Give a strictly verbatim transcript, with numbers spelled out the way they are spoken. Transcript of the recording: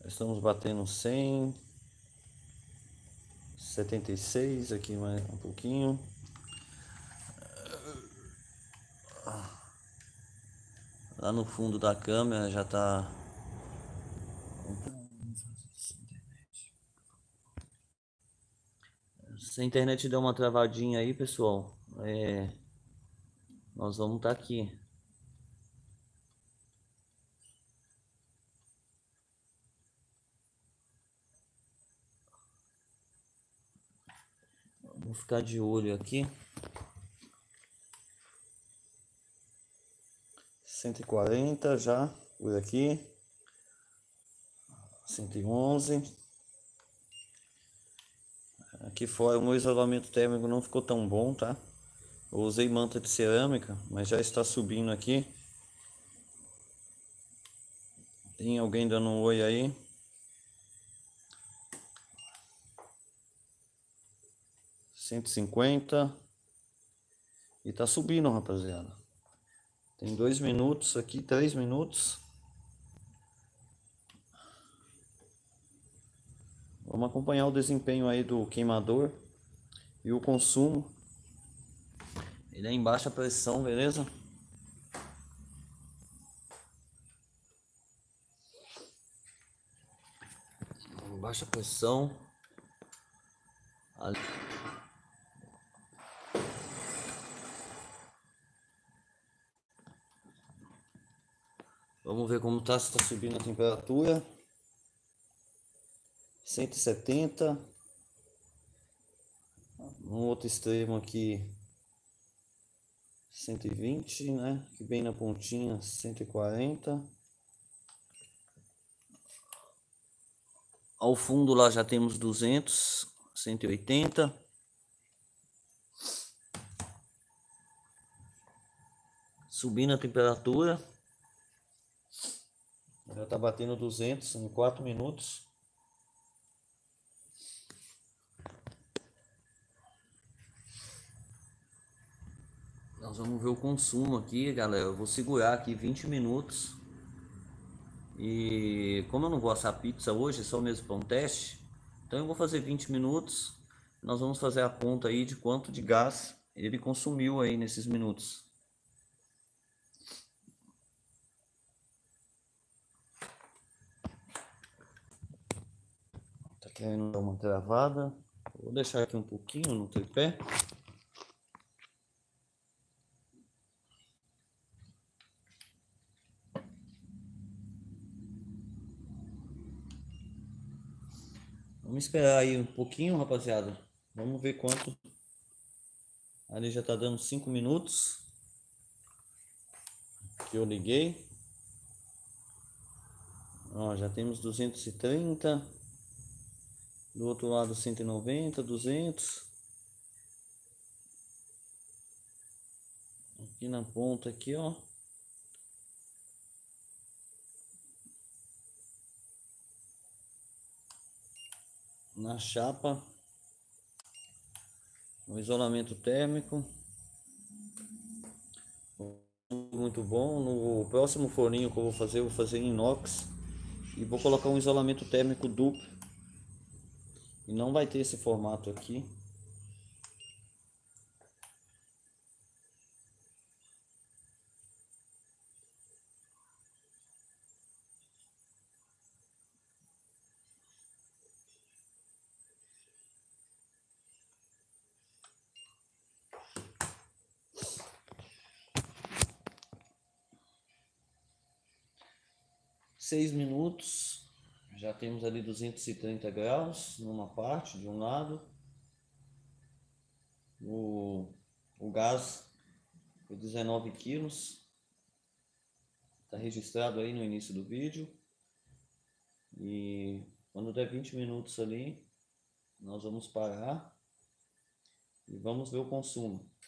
estamos batendo cem, setenta e seis aqui mais um pouquinho. Lá no fundo da câmera já tá. Se a internet deu uma travadinha aí, pessoal, é... nós vamos estar tá aqui. Vou ficar de olho aqui. cento e quarenta já por aqui. cento e onze. Aqui fora o meu isolamento térmico não ficou tão bom, tá? Eu usei manta de cerâmica, mas já está subindo aqui. Tem alguém dando um oi aí? cento e cinquenta. E tá subindo, rapaziada. Tem dois minutos aqui, três minutos. Vamos acompanhar o desempenho aí do queimador e o consumo. Ele é em baixa pressão, beleza? Em baixa pressão. Ali. Vamos ver como tá, se está subindo a temperatura. cento e setenta. No outro extremo aqui, cento e vinte, né? Que bem na pontinha, cento e quarenta. Ao fundo lá já temos duzentos, cento e oitenta. Subindo a temperatura. Já tá batendo duzentos em quatro minutos. Nós vamos ver o consumo aqui, galera. Eu vou segurar aqui vinte minutos. E como eu não vou assar pizza hoje, é só mesmo para um teste, então eu vou fazer vinte minutos. Nós vamos fazer a conta aí de quanto de gás ele consumiu aí nesses minutos. Tá querendo dar uma travada? Vou deixar aqui um pouquinho no tripé. Vamos esperar aí um pouquinho, rapaziada. Vamos ver quanto. Ali já tá dando cinco minutos que eu liguei. Ó, já temos duzentos e trinta. Do outro lado cento e noventa, duzentos. Aqui na ponta aqui, ó. Na chapa, o isolamento térmico muito bom. No próximo forninho que eu vou fazer, eu vou fazer em inox e vou colocar um isolamento térmico duplo, e não vai ter esse formato aqui. Seis minutos, já temos ali duzentos e trinta graus numa parte, de um lado. O, o gás foi dezenove quilos. Está registrado aí no início do vídeo. E quando der vinte minutos ali, nós vamos parar e vamos ver o consumo.